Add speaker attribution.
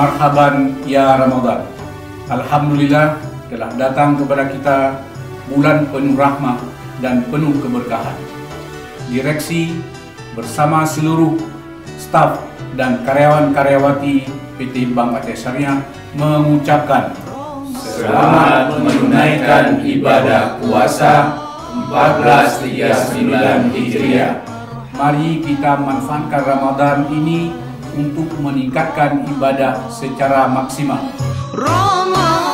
Speaker 1: Marhaban ya Ramadan. Alhamdulillah telah datang kepada kita bulan penuh rahmat dan penuh keberkahan. Direksi bersama seluruh staf dan karyawan-karyawati PT Bank Aceh Syariah mengucapkan selamat menunaikan ibadah puasa 1439 Hijriah. Mari kita manfaatkan Ramadan ini untuk meningkatkan ibadah secara maksimal.